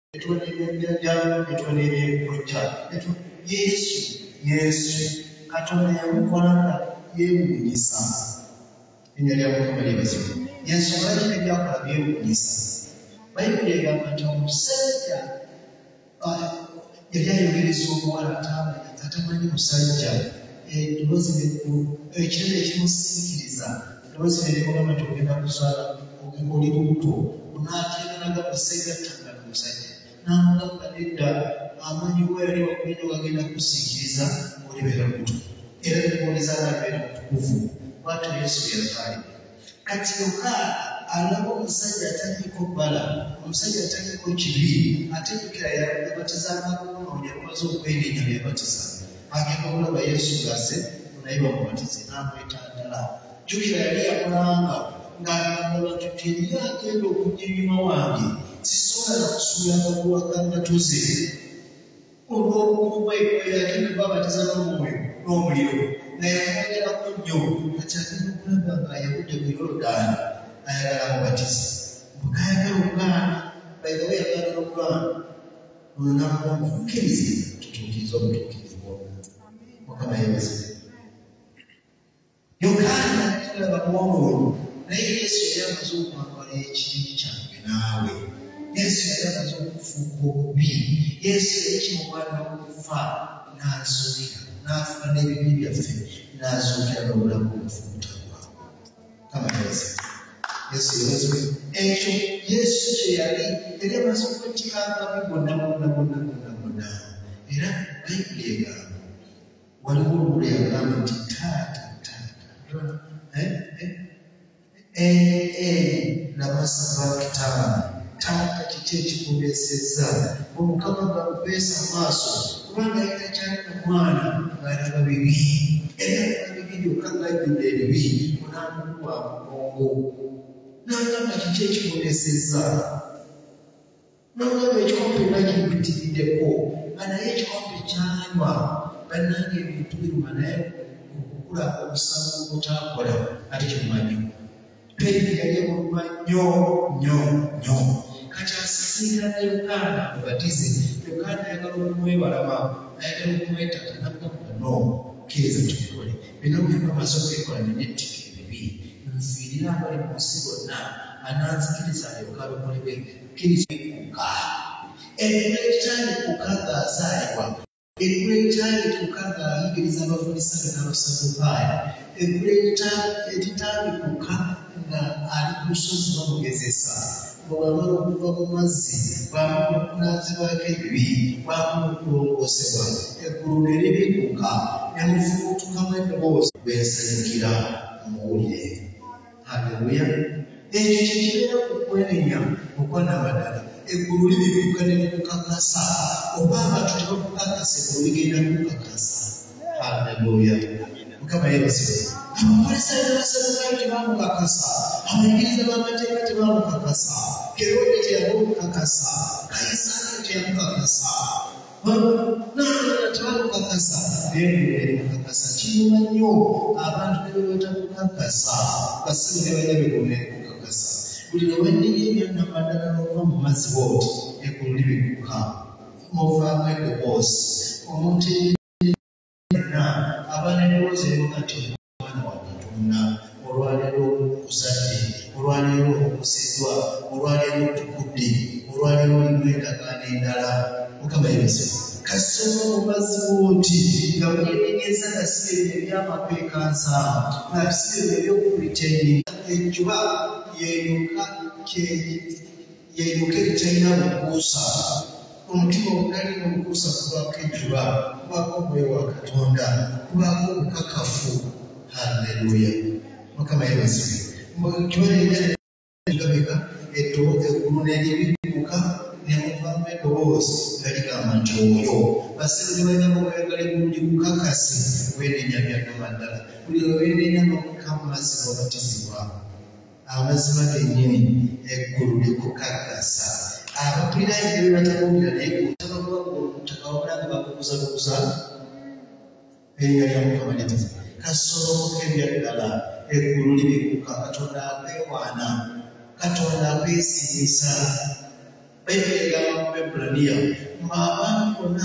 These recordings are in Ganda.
Yesu Katonda yamukolanga yeewuunyisa. Erinnya lya Mukama libazibu. Y'ensonga lwaki ebyakola byewuunyisa. Bayibuli egamba nti omusajja yali ayogereza omuwala atamanyi musajja eddoboozi ekirere ekimusiikiriza eddoboozi ne limugamba nti ogenda kuzaala oli lubuto n'ateekanaga museegattanga n'omusajja n'amugamba nedda amanyi bwe yali wagenda kusiikiriza olibeera lubuto era nemuwuliza nabeera mutukuvu bwatyo Yesu yakaali. Kati Yokaana alaba omusajja ataliiko bbala, omusajja ataliiko kibi, ate jjukira yabatiza amakongo yamaze okwenenya byabatiza. Agenda okulaba Yesu ng'azze naye bamubatize n'amwetandala. Jjukira yali yamulanga ng'agamba nti teri agenda okujja ennyuma wange, sisobola kusuula akagulu akangatuze. Olw'okuba yagenda babatiza n'omwoyo n'omuliro. Naye yamugerako nnyo kati agenda okulaba ng'ayawudde mu Yoludaani ayagala mubatiza. Bw'ayagala okugaana, bayigawo yagala okugaana, ono n'amugamba mukkirize tutuukirize obutuukirivu bwonna. Mukama yeebazibwe. Yokaana yalaba kuwamulu naye Yesu yali amaze okwambala ekibi kyange naawe. Yesu yali amaze okufuuka obubi. Yesu yali kimugwana okufa n'azuukira n'afuka n'ebibi byaffe n'azuukira n'obulamu bwaffe obutagwawo. Mukama yeebazibwe. Yesu yeebazibwe. Ekyo Yesu kye yali amaze okwetika akabi bonna. Era Bayibuli egamba waliwo olugero yagamba nti taata nabasaba kitaani taata kiki ekikubeesezza omukama gakubeesa maaso kubanga yita kyali mu mwana ng'alaba bibi era bibi byokka ng'ajjudde ebibi munaamukuba mugongo n'agamba kiki ekikubeesezza n'ogamba ekikompe nakikutiriddeko nga naye ekikompe kyanywa bannange ebintu biruma naye okukula omusango obutaakola ate kimumanyi. Peri yali emuluma nnyo. Kati asisinga ne Yokaana amubatize. Yokaana ayagala okumwebalama, ayagala okumwetata n'amugamba no, kkiriza tubikole. Bino byonna amaze okubikola nenettika ebibi. Nfiirira abali mu nsi bonna ananzikiriza Yokaana okolebwe kkiriza ekuka. Eggulu ekitandikuka ng'azaalibwa. Eggulu ekitandikuka ng'ayigiriza Abafalisaayo n'Abasaddukaayo. Eggulu ekitandikuka nga ali ku lusozi bamugezesa. Bw'amala okuva mu mazzi, bw'amala okunaazibwako ebibi, bw'amala okulongoosebwa. Eggulu ne libikuka ne mufubutukamu eddoboozi bw'ensanyukira muwulire. Haleluya. Ekyo kye kibeera ku kwenenya okwanabadala. Eggulu libikuka ne likukakasa. Oba abantu tebakukakasa, eggulu ligenda kukakasa. Haleluya. Mukama yeebazibwe. Abafalisaayo n'Abasaddukaayo tebamukakasa. Abayigiriza b'amateeka tebamukakasa. Kerode teyamukakasa. Kayisaali teyamukakasa. N'abalala tebamukakasa. Naye eggulu limukakasa. Kinyuma nnyo abantu ne bwe batamukakasa. Basibe ne balaba eggulu ne limukakasa. Buli lwe wenenya ebyannamaddala n'ova mu mazzi bw'oti, eggulu libikuka. Muvaamu eddoboozi. Omuntu yenna aba n'eddoboozi erimuga nti omwana wa Katonda, olwaleero okuzadde, olwaleero okusiddwa, olwaleero otukudde, olwaleero olimu endagaano endala. Mukama yeebazibwe. Kasoma mu mazzi bw'oti nga bweyenenyeza nasibe ebyamapeekansa nasibe ebyokubiteni enjuba yeeyuka eritalina bukuusa. Omutima ogutali n'obukuusa kubaako enjuba, kubaako omwoyo wa Katonda, kubaako obukakafu. Haleluya. Mukama yeebazibwe. Kibaleera eggulu ne libikuka ne muvaamu eddoboozi nga ligamba nti oyo. Basebe ne banyama oyagala eggulu likukakase wenenya byannamaddala. Buli lwe wenenya n'okukka mu mazzi n'obatizibwa. Amazima gennyini eggulu likukakasa. Abapiraayo ne bwe batawulira naye kutabawulira nga bakukuzakukuza erinnya lya Mukama yeebazibwe. Kasolomoka ebyaddala eggulu libikuka. Katonda akwewaana, Katonda akwesimisa. Bayibuli egamba mu Ebulaniya Makedoniya abantu bonna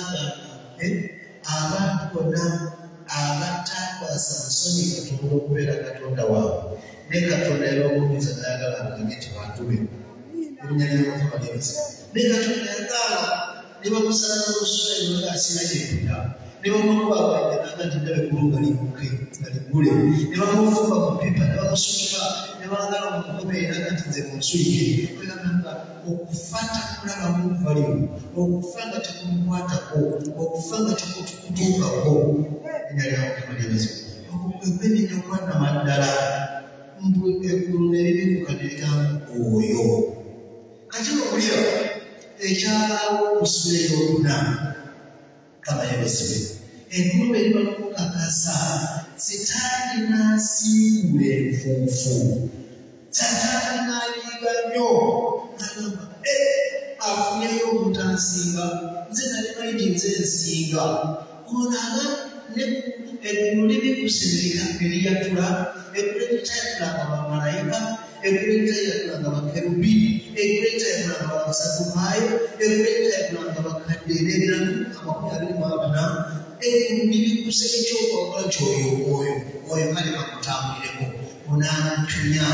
abatakwasa nsonyi Katonda okubeera Katonda waabwe ne Katonda yabagumiza n'ayagala abagambe nti bantu be erinnya lya Mukama lyebase ne Katonda yagala ne bamusala n'oluswayiri bagaasira gyepira ne bamukwabajjanaga nti ndabe kulunga ligule ne bamufumba mu pipa ne bamusukira ne baagala omukomeeraga nti nze munsuyike kwegamba okufata kulaba muvalimu okufa nga tekumukwatako okufa nga tekutuukako erinnya lya Mukama lyebase okwenenya okwanama ddala eggulu ne liri ku kadirikamu oyo kati okulira ekyalaawo okusula ey'okuna Mukama yebazibwe eggulu bwe liba n'okukakasa Sitaani n'asiibula enfuufu Sitaani n'ayiga nnyo n'agamba afunyeyo omuntu ansinga nze nali maiti nze nsinga onaga eggulu libikusimirika eriyatula eggulu eritayatulanga bamalayika eggulu eritayatulanga bakerubi eggulu eritayatulanga babasadukaayo eggulu eritayatulanga bakadde n'ebiramu 24 eggulu libikuse ekyokola kyoyo kale bakutambulireko onaamutunya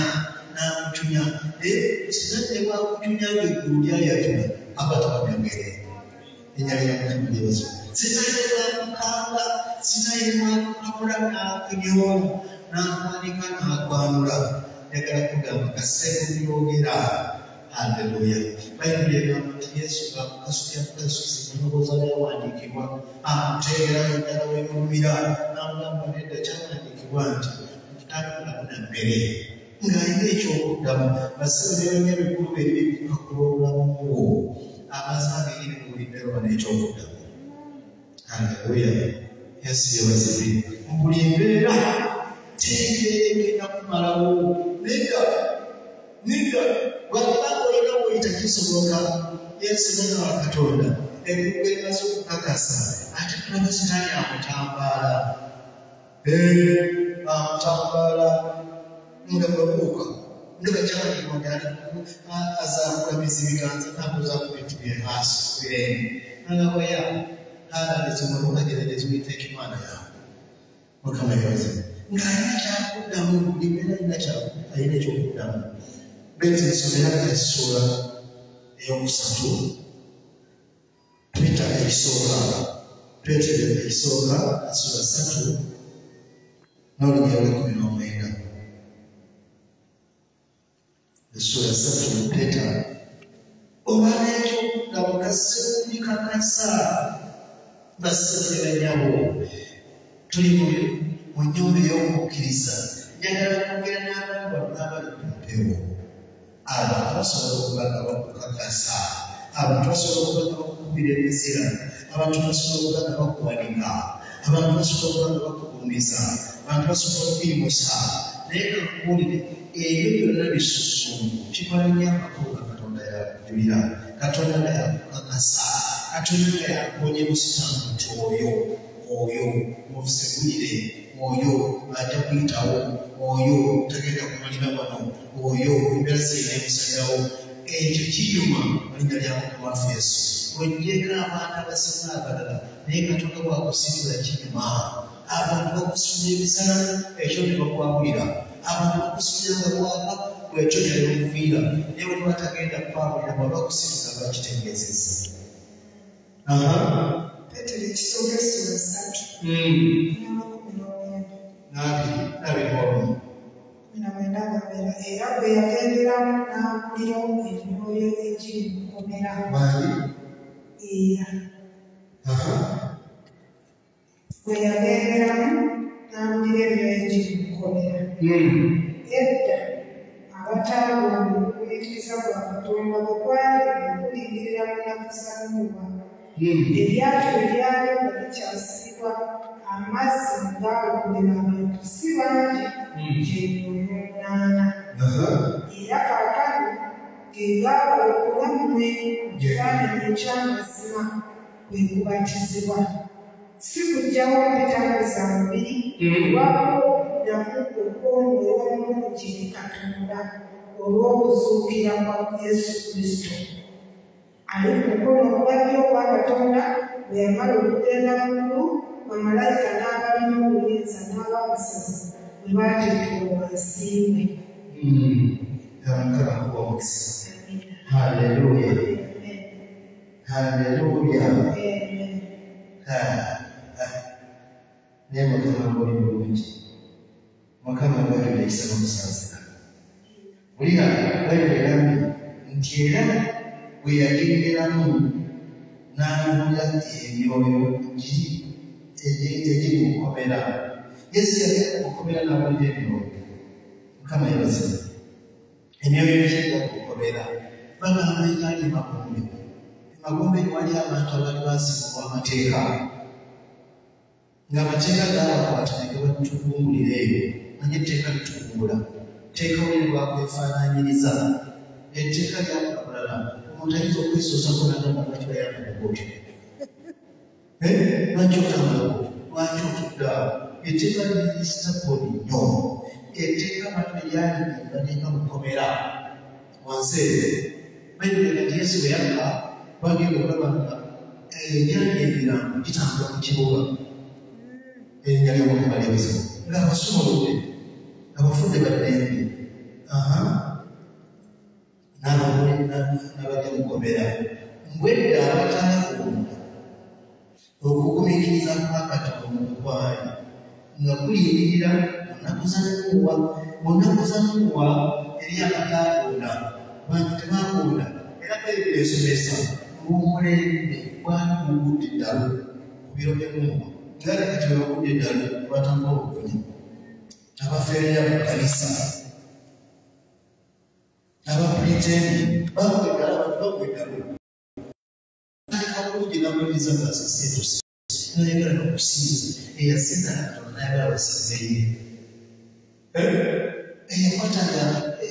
sinadde bakutunya ng'eggulu lyayatula abatabanyagere enyalira Mukama lyebazibwe Sitaani bwakukanga Sitaani bwakukabula n'akunyola n'akwanika n'akwanula njagala kugamba kaseeko byogera haleluya Bayibuli egamba nti Yesu bwakukasukya kukasuzi kunoboza lyawandiikibwa amuteerayo ddala wemulumira n'amugamba nedda kyawandiikibwa nti mutakulamu mmere ng'alina ekyokuddamu basebebenya bikulu ebibikakula obulamu bwo amazima g'eri mu buli mbeera n'ekyokuddamu haleluya Yesu yebazibwe mu buli mbeera tegenda kumalawo nedda bwakubanga olina bweyita kisoboka Yesu mwana wa Katonda eggulu erimaze okukakasa ate tulaba Sitaani amutambaala nga bwebuuka ndaba kyawandikibwa nti azaakula bizibikanza nakuzaku bintu byehasi kubirenge nagaboya alalizimulungageragezi witeekimwana yawe Mukama yebazibwe ng'alina kyakuddamu buli mbeera alina ekyokuddamu beti nsomera essuula eyokusatu Peter ekisooka Petero ekisooka essula 3 n'olunya lw'19 essula 3 Peter oba n'ekyokuddamu kasekubikakasa basseseranyabo tuli mu nnyumba ey'okukkiriza njagala kwogera n'abantu abali ku mpewo abantu basobola okuba nga bakukakasa abantu basobola okuba nga bakukubira emizira abantu basobola okuba nga bakuwanika abantu basobola okuba nga bakugumiza abantu basobola okuyimusa naye kakuwulire ebyo byonna bisusungu kikola nnyo amakuuga Katonda yakujulira Katonda nga yakukakasa Katonda nga yakuwonya musitamu nti oyo mubisegulire oyo ajja kuyitawo oyo tagenda kumalira wano oyo embeera zirina emusalirawo ekyo kinyuma linnya lya Mukama waffe Yesu wejjeko abantu abasinga abalala naye Katonda bwakusitula kinyuma abantu bakusumya ebisala ekyo ne bakwabulira abantu bakusumya nga bwaka kwekyo kyayonviira naye bwe batagenda kwabulira bwe bakusitula bakitegeezezza Petero ekisooka essula 3 era bwe yagenderamu n'ampulira emyoyo egiri mu kkomera bwe yagenderamu n'ampulira emyoyo egiri mu kkomera edda abataalonda okuyigiriza kwa Katonda bwe kwali okulindirira mu nnaku za Nuuwa eryato eryali nga likyasibwa amazzi ng'agoberera abantu si bangi gyeyonoonana era kaakano geegaawa okulammwe mu kifaananyi eky'amazima kwe kubatizibwa si kuggyawo mpitamu za mubiri wabula okuddamu okwongera omulungi ne Katonda olw'okuzuukira kwa Yesu Kristo ali ku mukono ogwa ddyo ogwa Katonda bwe yamala okugenda waggulu, bamalayika n'abalina obuyinza n'ababasazi bwe baateekebwa wansi we. Hallelujah. Hallelujah. Neema Mukama ng'oli bulungi. Mukama ng'oli ekisa n'omusaasira. Wulira Bayibuli egambye nti era bwe yagenderamu n'anuula emyoyo egiri mu kkomera. Yesu yagenda mu kkomera n'abuulira emyoyo. Mukama yabazima. Emyoyo egiri mu kkomera. Bagamba egaali emagombe. Emagombe wali abantu abaali baasibibwa amateeka. Ng'amateeka gaabakwata ne gabatugumbulira eyo. Manye etteeka litugumbula. Etteeka wali lwakwefaanaanyiriza. Etteeka lyakulabulala. Omuntu ayinza okwesoosako n'agamba lwaki bayambadde bwotyo. Lwaki otambulako? Lwaki otuddaawo? Etteeka lirisitabbuli nnyo. Etteeka abantu ne lyali bateeka mu kkomera. Wansi eyo. Bayibuli nti Yesu bwe yakka bagenda okulaba nga egyali emirambo gitambula mu kibuga. Erinnya ly'Omukama ly'ebizibu. Ng'abasumuludde, abafudde baddembe. N'abajja mu kkomera. Mbwedda abataakunda okugumiikiriza kwa Katonda bwe kwali nga kuliyiririra onaku za Nuuwa eri abataakunda. Abantu tebaakunda era Bayibuli esomesa ng'omulembe gwali gugudde eddalu ku biro bya Nuuwa. Nga kati bwe bagudde eddalu batambula obukunya. Abafeereya mu kkanisa, abapuliteeni bagwa eddalu. Aleka bulungi n'amaliza gaasiseetusi n'ayagala n'okusinza eyasinza Katonda n'ayagala basinze ye. Eyakwataga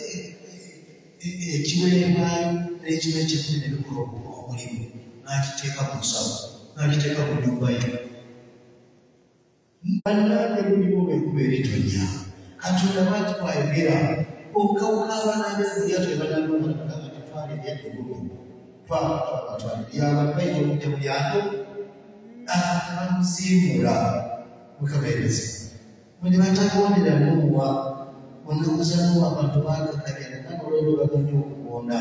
ekiweebwayo n'ekimu ekyekumi n'ebikulu omulimu n'akiteeka mu nsawo n'akiteeka mu nnyumba ye. Bannange lulimu enkuba eritonnya. Katonda lwaki bw'ayogera okawuka abaana b'ebulyato ebanalonga twala ebyadde gumu twala lyaba bayita okujja mu lyato bamusiimula mukabeerezi bwe batagondera Nuuwa onaku za Nuuwa abantu baakakanyana n'olwendo baganya okugonda.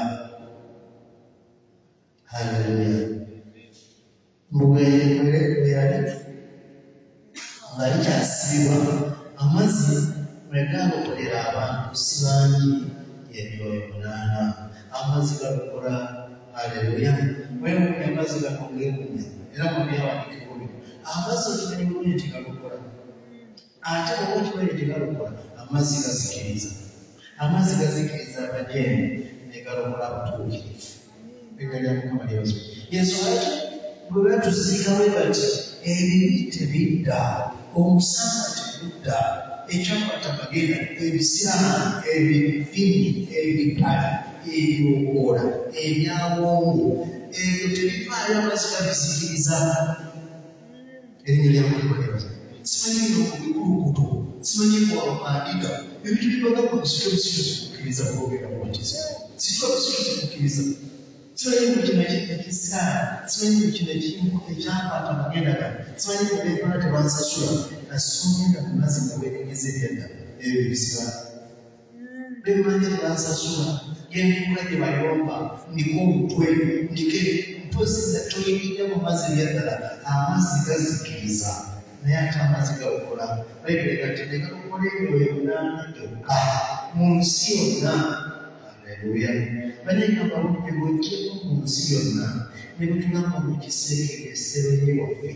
Haleluya. Mbugayemere bwe yali nga likyasibwa amazzi mwe gaalokolera abantu si bangi emyoyo 8. Amazzi galokola. Haleluya. Mwewuunya amazzi gano geewuunya era mu byawandiikibwa bino amazzi okimanyi bulungi nti galokola. Ate oba okimanyi nti galokola amazzi gazikiriza. Amazzi gazikiriza abajeemu ne galokola abatuukirivu. Erinnya lya Mukama lyebazibwe. Yesu ati bwe batuziika bwe bati ebibi tebidda, omusana tegudda, ekyakwata bagenda ebisiraani, ebifini, ebipala, ebyokoola, ebyabwongo, ebyo tebivaayo amazzi gabizikiriza. Erinnya lya Mukama lyebazibwe. Simanyi okubikulukuto, simanyi kwawapandika ebintu bibagamba busito busikukkiriza kwogera bwatiza. Sitwa busito zikukkiriza. Simanyi kino ekisiraani, simanyi kino ekyakwata bagenda gano, simanyi kubeekola tebansasula nasomenda ku mazzi nga beetegeza ebyadda ebyo bisiraani. Bemanyi tebansasula yenkula gye bayomba ndiko omutwe ndike mpozi nga toyingira mu mazzi ebyaddala amazzi gazikiriza naye ate amazzi galokola. Bayibuli gati ne galokola emyoyo 8 gyokka mu nsi yonna. Haleluya. Banengamba bulungi bw'ojjeko mu nsi yonna ne bwe tugamba mu kiseera essebenye waffe.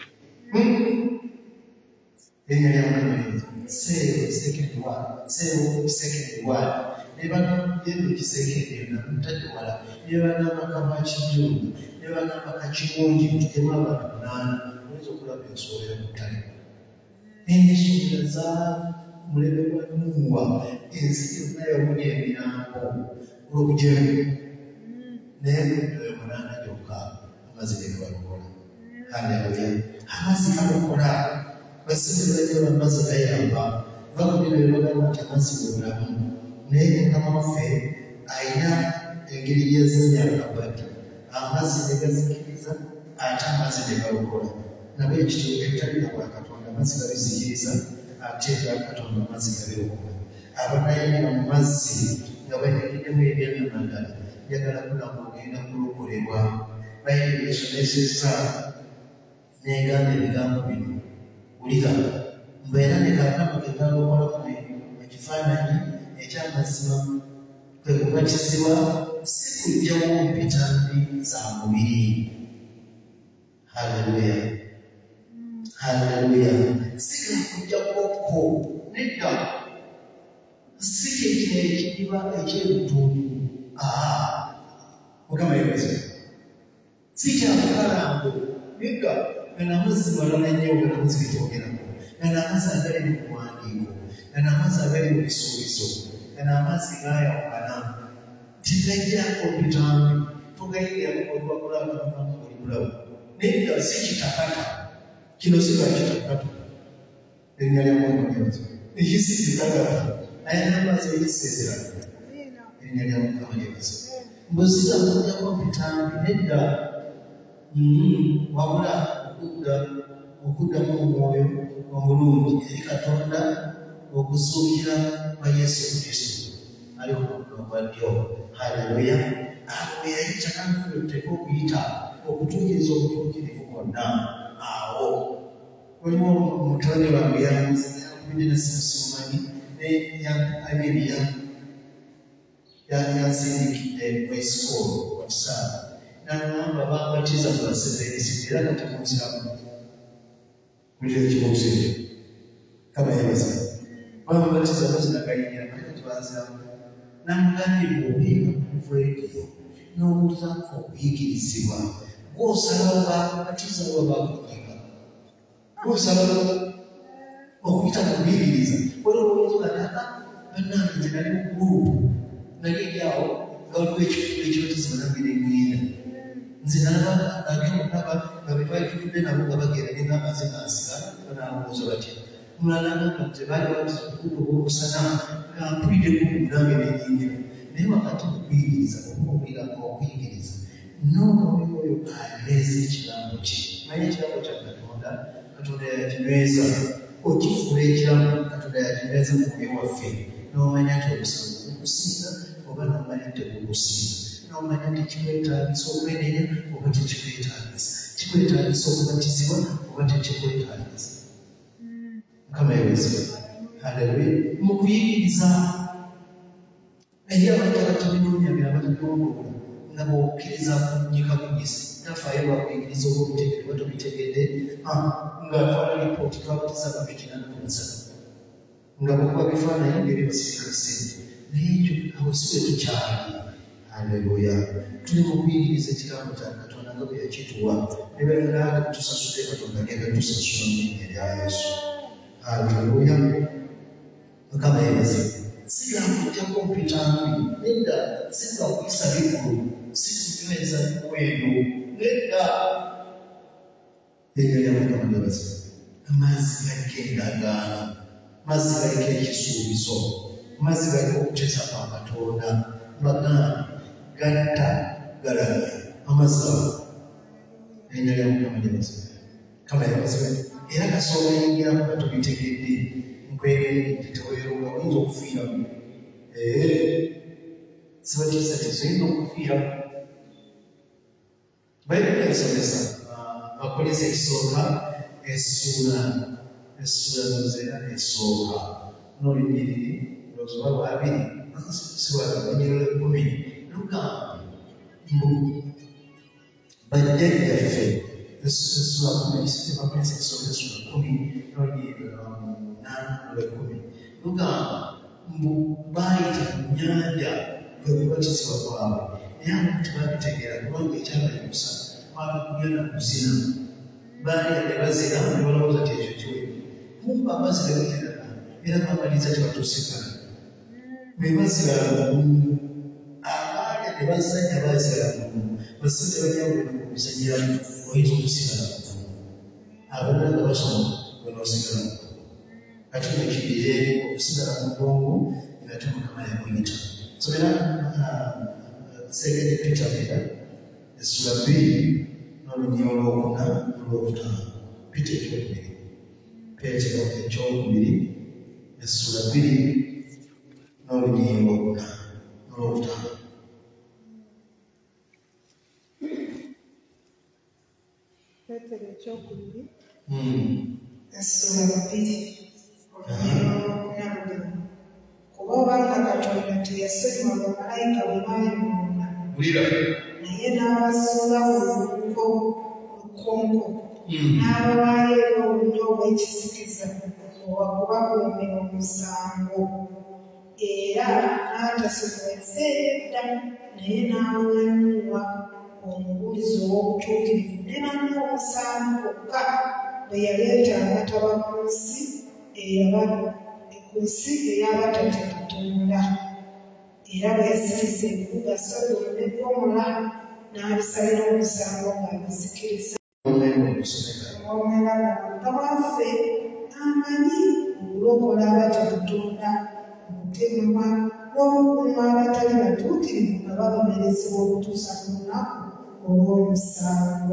Erinnya lya Mukama seewo second one, seewo second one. Ne bagamba mu kiseera yonna mutadde wala ne bagamba kabakijjumba ne bagamba kakimungi mututemu abantu 8. Oyinza okulaba ensowera mu ttale. Ensowera za muleme gwa Nuuwa ensi yonna yomuli emirambo olw'obujeemu naye emyoyo 8 gyokka amazzi ge galokola. Haleluya. Amazzi galokola. Basibiranye amazzi gayamba bakubira ebibagamba nti amazzi bwe bulamu naye Mukama waffe ayina engeri gy'azannya akabadi amazzi ne gazikiriza ate amazzi ne galokola nabo ekitabo ebitali bya Katonda amazzi gabizikiriza ate ga Katonda amazzi gabirokola abakayingira mu mazzi nga bayingiriddemu ebyannaddala njagala kulamu ogenda kulokolebwa bayibuli esomesezza n'egamba ebigambo bino wulira mbeera ne Katonda gegalokola mu kifaananyi ekyamazima kwe kubatizibwa si kujjawo mpita mbi za mubiri. Haleluya, haleluya. Si kujjako nedda si kyekino ekidiba ekyebitundu mukama yebaze si kyakukalango nedda ganamazzi malala nnyo ganamazzi getwogerako ganamazzi agali mu kuwandiiko ganamazzi agali mu bisuubizo ganamazzi gayawukana tigajjako bitambi tugayirako olwakulabaamu buli bulabu nedda si kitakata kino si lwakitakata erinnya lya mukama yebaze ekisi kitakata ayana amazzi ekiseezera erinnya lya mukama yebaze mbuzira kujjako bitambi nedda wabula okuddamu omwoyo omulungi eri Katonda okuzuukira kwa Yesu Kristo ali ku bwa ddyo. Haleluya. Awo yayita kanfuluteko okuyita okutuukiriza obutuukirivu bwonna. Awo waliwo mutabani wange yakubidde na simusimumanyi yansindikidde kwesikoolo wakisaala n'agamba bambatiza mu basevensi era nga temunziramu kulira ekibuuzo ekyo kama yebaza bambatiza bazinagayingira ate tebanziramu namugambye obuyiga ku rediyo n'owulira okuyigirizibwa gw'osalawo bakubatiza oba bakuyiga gw'osala okuyita mu kuyigiriza olowoozaataka bannange nze nali mu gurupu naye eryawo nga waliwo ekibatizo nambire ngenda nze nalaba nga betwalitudde nabo nga bagenda nengamaze nansika banalowooza batya mulala nanga nze baali batiza okukuba obwokusana nga mpuliddeku nange nenyingira naye wakati okuyigiriza okuyigiriza n'omwoyo oyo aleeza ekigambo kye manya ekigambo kya Katonda Katonda yakinyweza okifuula ekiramu Katonda yakinyweza mu mwoyo waffe n'omanya nti omusango gukusinga oba n'omanya nti tegukusinga n'omanya nti kikwetaagisa okwenenya oba tekikwetaagisa kikwetaagisa okubatizibwa oba tekikwetaagisa. Mukama yebaze. Haleluya. Mu kuyigiriza eri abatabinoonya bye abatabirondoola nga bw'okkiriza kunnyika kunyisi tafaayo lwakuyigiriza oba obitegedde oba tobitegedde ng'atwala lipooti kabatiza ababikirana ku musana nga bwekuba bifaananyi ngeri basirika ssente naye ekyo awo si bwe tukyali. Haleluya. Tuli mu kuyigiriza ekigambo kya Katonda nga bwe yakituwa ne balinaga tusasule Katonda agenda tusasula mu linnya lya Yesu. Haleluya. Mukama yebaze. Si yakujjako mpitambi nedda si kakuyisa bikulu si kunyweza mukwendo nedda erinnya lya Mukama yebaze. Amazzi galiko endagaano mazzi galiko ekisuubizo mazzi galiko okuteesa kwa Katonda bagambe gatta galamya amazzi ago erinnya lya Mukama yebaze. Kama yebaze era kasooba yingiramu nga tobitegedde nkwegeredde teweeronga oyinza okufiiramu sibakiisa tesoyinza okufiiramu. Bayibuli esomesa Abakolinso ekisooka essuula nozera esooka n'olunyiriri lwozoba lwabiri siwalabanyiriro 10 lugambe mbu bajjajjaffe essuula 10 Abakolinso ekisooka essuula 10 n'olunyiriri 8 lugamba mbu baayita ku nnyanja kwe kubatizibwa kwabwe naye abantu tebabitegeera kubanga ekyabayimusa kwaba kugenda kuzina baalya ne bazina ne balowooza ti ekyo kiwedde kumba amazzi tebagerana era bamaliza tebatuusikana bwe bazirala mugumu abaalya ne bazanya bazirala mugumu basajja banyawulira mu bizanyiramu oyinza okusigala mugumu abonna nga basoma bwenoosigala mugumu kati nekidire okusigala mu bwongo ng'ate Mukama yakuyita. Somera Second Peter essula 2 n'olunyi olwokuna n'olwokutaano. Peter ekyokubiri. Petero ekyokubiri essula 2 n'olunyi olwokuna n'olwokutaano. Petero ekyokubiri essula 2 kuba obanga Katonda teyasonyiwa bamalayika bwe baayonoona naye n'abasuula mu lukonko n'abawaayo eri obulyo obw'ekisikiza okubakuumira omusango era n'atasomesa edda naye n'awanyulwa omubuulizi ow'obutuukirivu ne banna omusango kokka bwe yaleeta abataba ku nsi ey'abatatya Katonda era bwe yasiriza ebibuga Sodomu ne Ggomola n'abisalira omusango ng'abizikiriza. Mukama waffe amanyi okulokola abatya Katonda okutemebwa n'okukuuma abatali batuukirivu nga babonerezebwa okutuusa ku lunaku olw'omusango.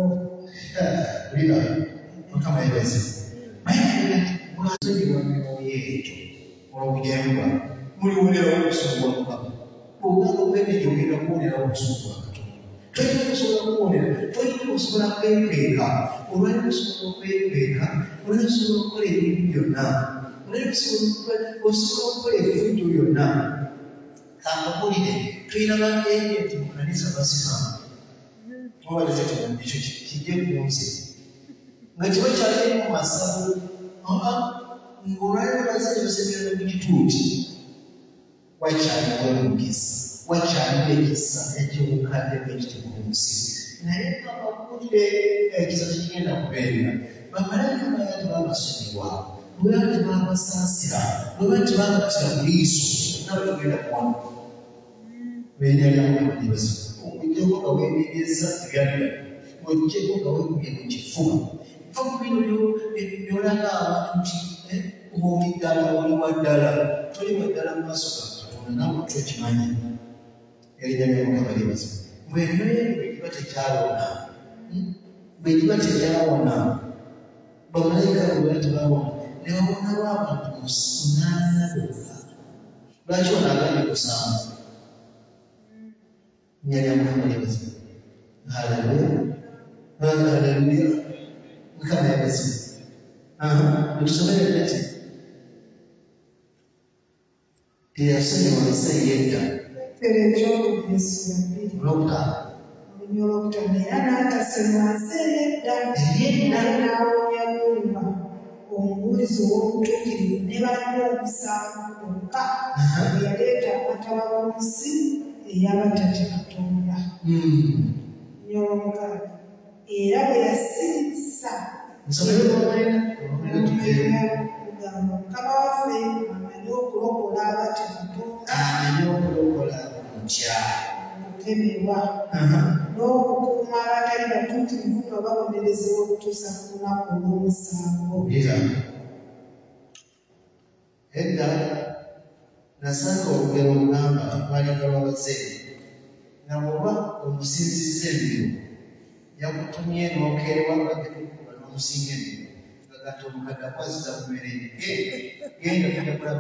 Mukama yebaze. Mwasonyiwa myoyo egyo olw'okujambibwa muliwolera obusungu bwa Mukama. Bw'ogamba okwemejja ogenda kuwolera obusungu bwa Katonda. Tolina kusobola kuwolera, tolina kusobola kwekweka. Olwali kusobola okwekweka, olwali kusobola okukola ebintu byonna, olwali kusobola okukola effujjo byonna. Kampulire, tulina bakeyenti mu kanisa basiramu. Mwabaliza kigambo ekyo kijje ku nsi. Nga kiba kyali mu masabu, ng'olwali lwazze lusemera mu kituuti, wakyaliwo omukisa, wakyaliwo ekisa eky'obukadde bw'ekitego mu nsi. Naye ng'abakulire ekisa tekigenda kubeerera. Bamalayika baba tebabasonyiwa, lweba tebabasaasira, lweba tebabatira mu liiso, nabo tugenda kuwona. Erinnya lya Mukama libaza. Okujjako nga weetegereza ebyadda, ng'ojjeko nga weekubye mu kifuba. Fa ku bino by'olaga abantu nti oli ddala oli wa ddala, toli wa ddala mu maaso ga Katonda naawe ate okimanyi. Erinnya lya Mukama libaza. Bw'embeera bwe kiba tekyawona, bwe kiba tekyawona, bamalayika bwe tebaawona, ne bawonawo abantu munaana bokka. Lwaki wanaagambye kusanvu? Erinnya lya Mukama libaza. Haleluya. Haleluya. Mukama yebaze. Mutusomere ddati. Teyasonyiwa nsi ey'edda. Petero ekyokubiri essula 2 olunyi olwokutaano era n'atasonyiwa nsi ey'edda naye n'awonyanyulwa omubuulizi ow'obutuukirivu ne banna omusango bokka bwe yaleeta amataba ku nsi ey'abatatya Katonda. Olw'omukaaga era bwe yasirisa kugamba Mukama waffe amanyi okulokola abatya Katonda, amanyi okulokola omutya, okutemebwa n'okukuuma abatali batuukirivu nga babonerezebwa okutuusa ku lunaku olw'omusango. Edda nasanga olugero olugamba balinga lw'abazeeyi nga bw'oba omusinzizza embiro yakutumye n'okerwa bagekukuba n'omusinga embiro nga gati omukadde akwasiza ku mmere genda tujja kulaba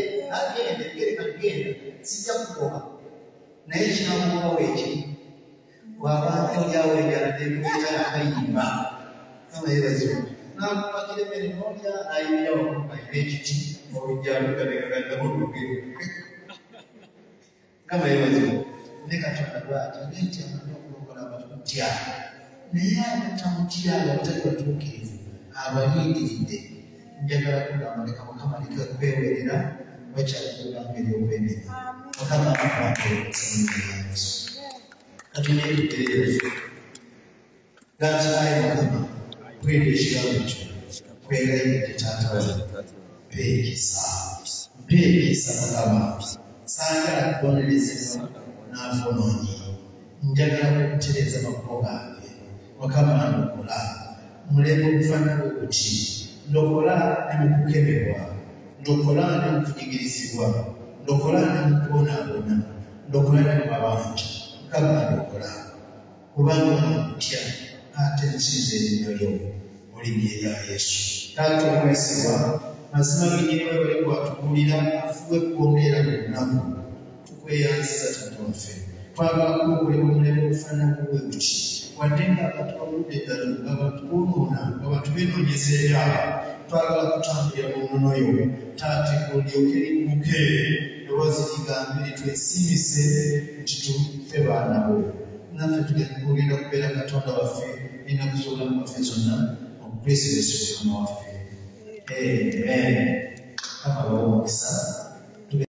genda sijja kugoba naye kinamubawo ekimu bw'aba olyawo enjala n'ekubeera akayimba kama yebazibu n'akupakira emmere n'olya ayimira wakumayira ekiti olujjaluganegagaddamu olugero kama yebazibu ne Katonda lwatyo nenti amanyi okulokola abatutya naye abatamutya abatali batuukirivu abalindiridde njagala kugamba leka Mukama leka kwewerera bakyalagamba ery'obwenene Mukama akwatoomusanira Yesu Katonda yetutereerefu gati aye Mukama kwenda ekigambo kyo kwegayidde taata wange mpeekisa Mukama saagala kubonerezebwa n'avunoonyi njagala kutereeza makubo gange Mukama ndokola muleme okufaanana okuti ndokola ne mu kukebebwa ndokola ne mu kunyigirizibwa ndokola ne mu kubonaabona ndokola ne mu mabanja Mukama ndokola kubanga mutya ate nsinza erinnya lyo mu linnya erya Yesu. Taata omwesigwa, mazima genyini bwe bali bwatubuulira afuwe kwongeera mu lunaku tukweyanziza Taata waffe. Twagala kukolebwa omulimu ogufaanana bwe guti wadde ng'abantu baludde ddala ng'abantu boonoona ng'abantu beenoonyeza ebyabwe, twagala kutambulira mu nnono yo. Taata olyoke ligguke eddoboozi ligambe litwesiimise nti tufe baana bo. Naffe tugenda kubeera Katonda waffe ennaku z'obulamu bwaffe zonna mu Kristo Yesu Mukama waffe. Amen. Kama bawo omukisa.